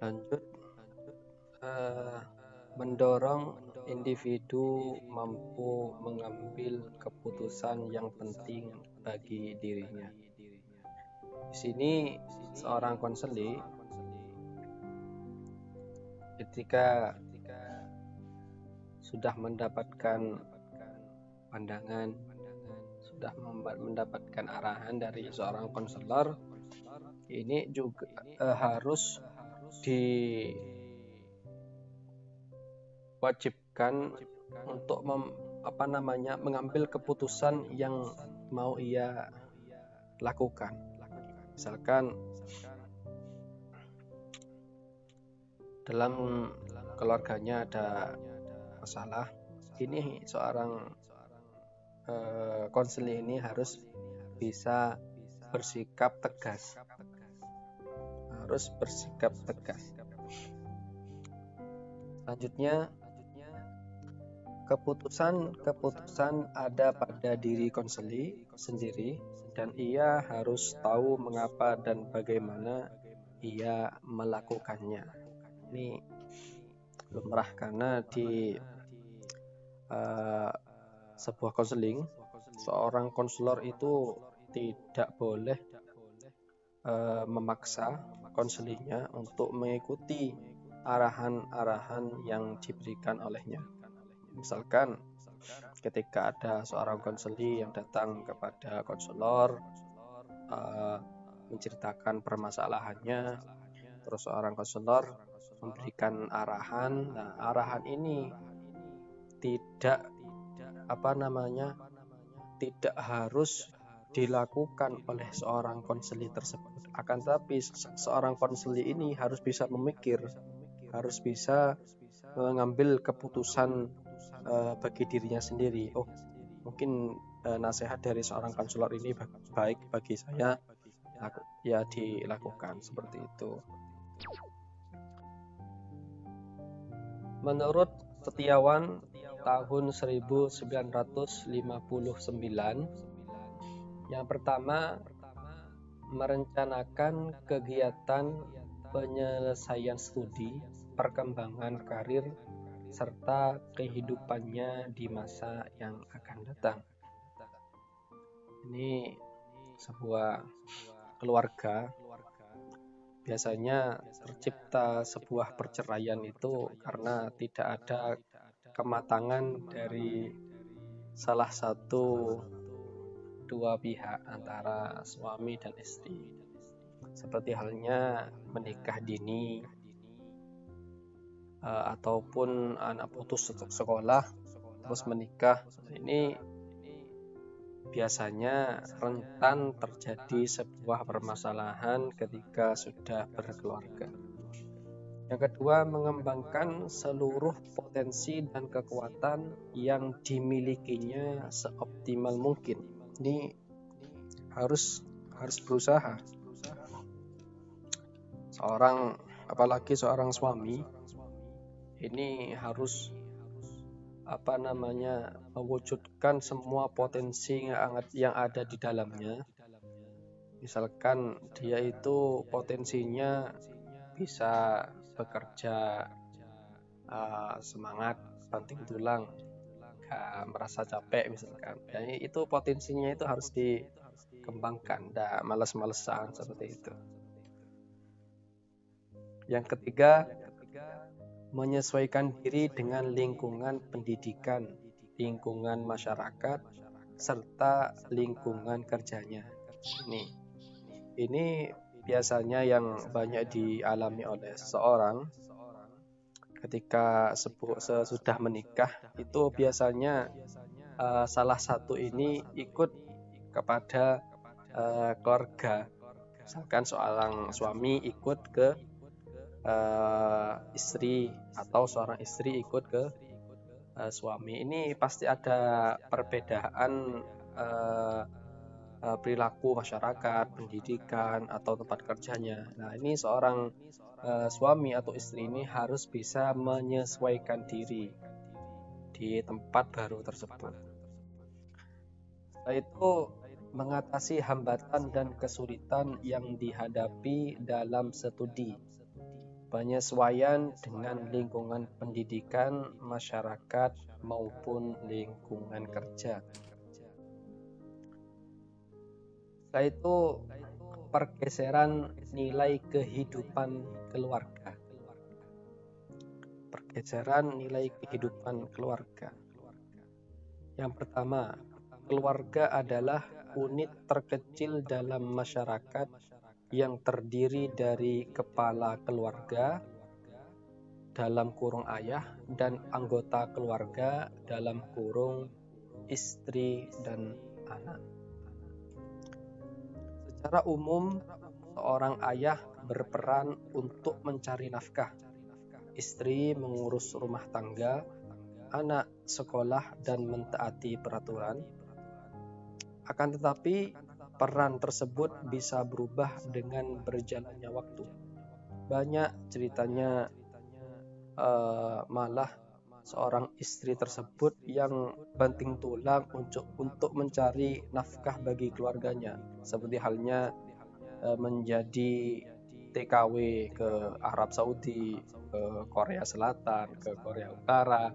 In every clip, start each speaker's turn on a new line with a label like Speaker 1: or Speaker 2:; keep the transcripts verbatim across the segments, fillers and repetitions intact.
Speaker 1: Lanjut, eh, mendorong individu mampu mengambil keputusan yang penting bagi dirinya. Di sini seorang konseling ketika sudah mendapatkan pandangan, sudah mendapatkan arahan dari seorang konselor, ini juga eh, harus diwajibkan untuk mem, apa namanya mengambil keputusan yang mau ia lakukan. Misalkan dalam keluarganya ada masalah, ini seorang eh, konseling ini harus bisa bersikap tegas, harus bersikap tegas. Selanjutnya, keputusan-keputusan ada pada diri konseling sendiri dan ia harus tahu mengapa dan bagaimana ia melakukannya. Ini lumrah karena di uh, sebuah konseling, seorang konselor itu tidak boleh uh, memaksa konselingnya untuk mengikuti arahan-arahan yang diberikan olehnya. Misalkan ketika ada seorang konseling yang datang kepada konselor uh, menceritakan permasalahannya, terus seorang konselor memberikan arahan. Nah, arahan ini tidak apa namanya tidak harus dilakukan oleh seorang konseling tersebut. Akan tetapi seorang konseling ini harus bisa memikir, harus bisa mengambil keputusan uh, bagi dirinya sendiri. Oh, mungkin uh, nasihat dari seorang konselor ini baik bagi saya, ya dilakukan seperti itu. Menurut Setiawan tahun seribu sembilan ratus lima puluh sembilan, yang pertama merencanakan kegiatan penyelesaian studi, perkembangan karir, serta kehidupannya di masa yang akan datang. Ini sebuah keluarga, biasanya tercipta sebuah perceraian itu karena tidak ada kematangan dari salah satu dua pihak antara suami dan istri. Seperti halnya menikah dini uh, ataupun anak putus sekolah terus menikah. Ini biasanya rentan terjadi sebuah permasalahan ketika sudah berkeluarga. Yang kedua, mengembangkan seluruh potensi dan kekuatan yang dimilikinya seoptimal mungkin. Ini harus harus berusaha. Seorang, apalagi seorang suami, ini harus apa namanya mewujudkan semua potensi yang ada di dalamnya. Misalkan dia itu potensinya bisa bekerja uh, semangat, banting tulang, gak merasa capek misalkan. Jadi itu potensinya itu harus dikembangkan, gak malas-malesan seperti itu. Yang ketiga, menyesuaikan diri dengan lingkungan pendidikan, lingkungan masyarakat, serta lingkungan kerjanya. Ini, ini biasanya yang banyak dialami oleh seseorang ketika sesudah menikah. Itu biasanya uh, salah satu ini ikut kepada uh, keluarga. Misalkan seorang suami ikut ke Uh, istri atau seorang istri ikut ke uh, suami. Ini pasti ada perbedaan uh, uh, perilaku masyarakat, pendidikan atau tempat kerjanya. Nah, ini seorang uh, suami atau istri ini harus bisa menyesuaikan diri di tempat baru tersebut. Setelah itu, mengatasi hambatan dan kesulitan yang dihadapi dalam studi. penyesuaian dengan lingkungan pendidikan, masyarakat, maupun lingkungan kerja. Setelah itu, pergeseran nilai kehidupan keluarga. Pergeseran nilai kehidupan keluarga. Yang pertama, keluarga adalah unit terkecil dalam masyarakat yang terdiri dari kepala keluarga dalam kurung ayah dan anggota keluarga dalam kurung istri dan anak. Secara umum, seorang ayah berperan untuk mencari nafkah, istri mengurus rumah tangga, anak sekolah dan mentaati peraturan. Akan tetapi, peran tersebut bisa berubah dengan berjalannya waktu. Banyak ceritanya uh, malah seorang istri tersebut yang banting tulang untuk untuk mencari nafkah bagi keluarganya, seperti halnya uh, menjadi T K W ke Arab Saudi, ke Korea Selatan, ke Korea Utara.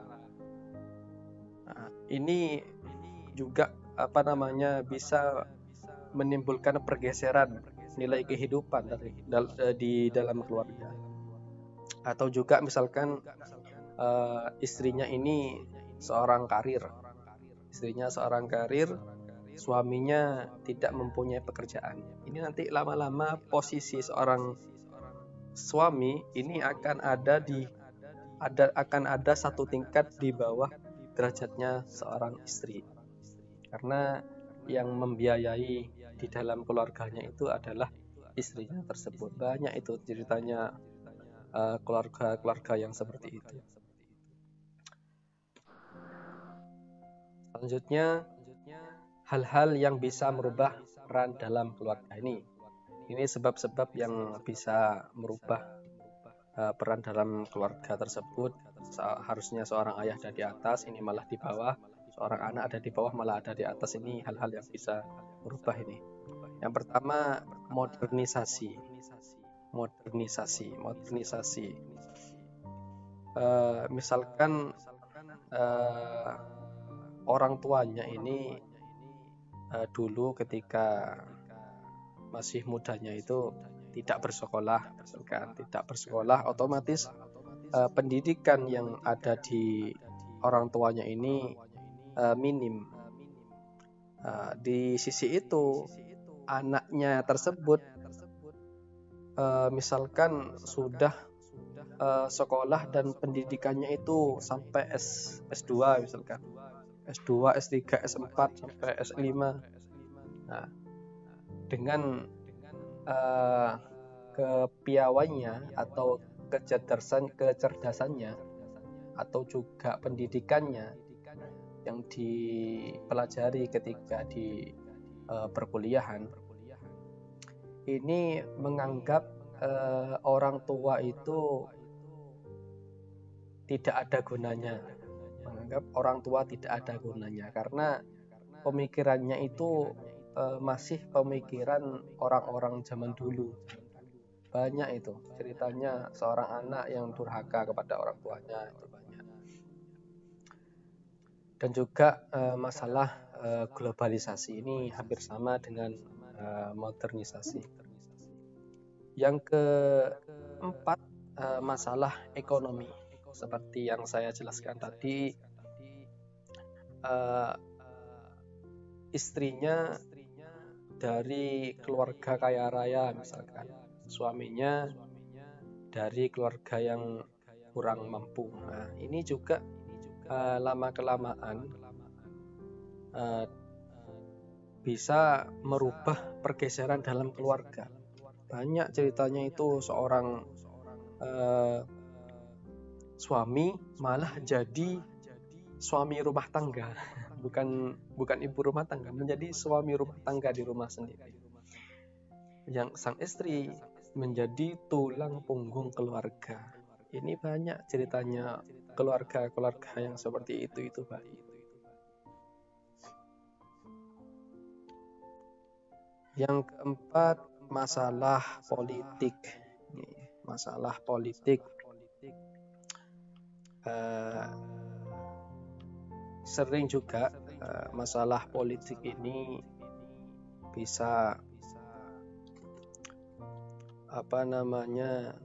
Speaker 1: Nah, ini juga apa namanya bisa menimbulkan pergeseran nilai kehidupan dari, dal, di dalam keluarga. Atau juga misalkan uh, istrinya ini seorang karir, istrinya seorang karir, suaminya tidak mempunyai pekerjaan. Ini nanti lama-lama posisi seorang suami ini akan ada di ada akan ada satu tingkat di bawah derajatnya seorang istri, karena yang membiayai di dalam keluarganya itu adalah istrinya tersebut. Banyak itu ceritanya uh, keluarga-keluarga yang seperti itu. Selanjutnya, hal-hal yang bisa merubah peran dalam keluarga ini. Ini sebab-sebab yang bisa merubah uh, peran dalam keluarga tersebut. Harusnya seorang ayah ada di atas, ini malah di bawah. Seorang anak ada di bawah, malah ada di atas. Ini hal-hal yang bisa merubah ini. Yang pertama, modernisasi. Modernisasi, modernisasi. Uh, misalkan uh, orang tuanya ini uh, dulu ketika masih mudanya itu tidak bersekolah, misalkan tidak bersekolah, otomatis uh, pendidikan yang ada di orang tuanya ini uh, minim. Uh, di sisi itu, anaknya tersebut uh, misalkan sudah uh, sekolah dan pendidikannya itu sampai S, S2 misalkan, S dua, S tiga, S empat, sampai S lima. Nah, dengan uh, kepiawaiannya atau kecerdasan kecerdasannya atau juga pendidikannya yang dipelajari ketika di uh, perkuliahan, ini menganggap uh, orang tua itu tidak ada gunanya, menganggap orang tua tidak ada gunanya karena pemikirannya itu uh, masih pemikiran orang-orang zaman dulu. Banyak itu ceritanya seorang anak yang durhaka kepada orang tuanya, itu banyak. Dan juga uh, masalah uh, globalisasi ini hampir sama dengan uh, modernisasi. Yang keempat, uh, masalah ekonomi. Seperti yang saya jelaskan tadi, uh, istrinya dari keluarga kaya raya misalkan, suaminya dari keluarga yang kurang mampu. Nah, ini juga uh, lama kelamaan uh, bisa merubah pergeseran dalam keluarga. Banyak ceritanya itu seorang uh, suami malah jadi suami rumah tangga, bukan bukan ibu rumah tangga, menjadi suami rumah tangga di rumah sendiri. Yang sang istri menjadi tulang punggung keluarga. Ini banyak ceritanya keluarga-keluarga yang seperti itu itu banyak. Yang keempat, masalah politik. masalah politik. Uh, sering juga uh, masalah politik ini bisa apa namanya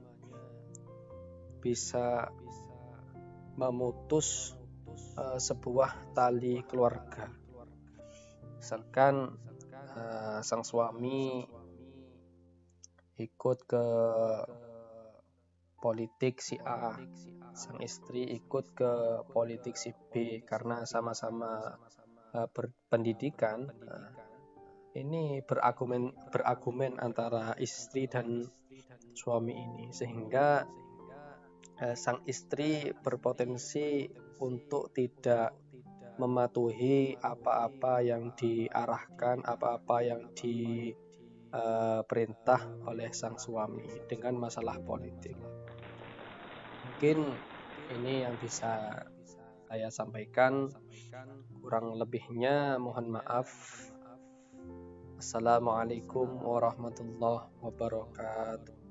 Speaker 1: bisa memutus uh, sebuah tali keluarga. Misalkan uh, sang suami ikut ke politik si A, sang istri ikut ke politik si B karena sama-sama uh, berpendidikan. Uh, ini berargumen berargumen antara istri dan suami ini, sehingga uh, sang istri berpotensi untuk tidak mematuhi apa-apa yang diarahkan, apa-apa yang diperintah uh, oleh sang suami dengan masalah politik. Mungkin ini yang bisa saya sampaikan, kurang lebihnya mohon maaf. Assalamualaikum warahmatullahi wabarakatuh.